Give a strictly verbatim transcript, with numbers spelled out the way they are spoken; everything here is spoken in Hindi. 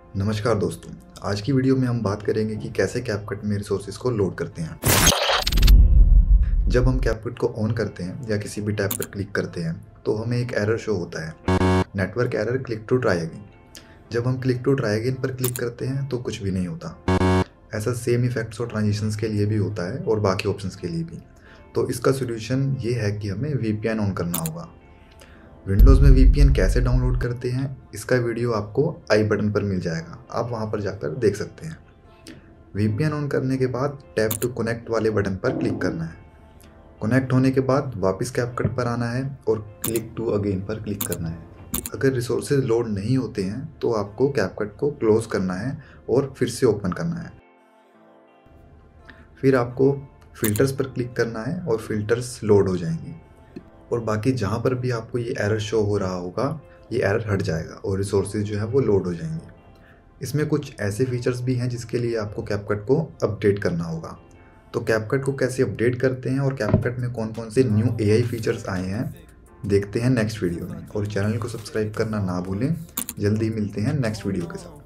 नमस्कार दोस्तों, आज की वीडियो में हम बात करेंगे कि कैसे कैपकट में रिसोर्सेज को लोड करते हैं। जब हम कैपकट को ऑन करते हैं या किसी भी टैब पर क्लिक करते हैं तो हमें एक एरर शो होता है, network error, click to try again. जब हम क्लिक टू ट्राई अगेन पर क्लिक करते हैं तो कुछ भी नहीं होता। ऐसा सेम इफेक्ट्स और ट्रांजिशंस के लिए भी होता है और बाकी ऑप्शंस के लिए भी। तो इसका सोल्यूशन ये है कि हमें वीपीएन ऑन करना होगा। विंडोज़ में वीपीएन कैसे डाउनलोड करते हैं इसका वीडियो आपको आई बटन पर मिल जाएगा, आप वहां पर जाकर देख सकते हैं। वीपीएन ऑन करने के बाद टैप टू कनेक्ट वाले बटन पर क्लिक करना है। कनेक्ट होने के बाद वापस कैपकट पर आना है और क्लिक टू अगेन पर क्लिक करना है। अगर रिसोर्सेज लोड नहीं होते हैं तो आपको कैपकट को क्लोज करना है और फिर से ओपन करना है। फिर आपको फिल्टर्स पर क्लिक करना है और फिल्टर्स लोड हो जाएंगे और बाकी जहाँ पर भी आपको ये एरर शो हो रहा होगा ये एरर हट जाएगा और रिसोर्सेज जो है वो लोड हो जाएंगे। इसमें कुछ ऐसे फीचर्स भी हैं जिसके लिए आपको कैपकट को अपडेट करना होगा। तो कैपकट को कैसे अपडेट करते हैं और कैपकट में कौन कौन से न्यू एआई फीचर्स आए हैं देखते हैं नेक्स्ट वीडियो में। और चैनल को सब्सक्राइब करना ना भूलें। जल्दी मिलते हैं नेक्स्ट वीडियो के साथ।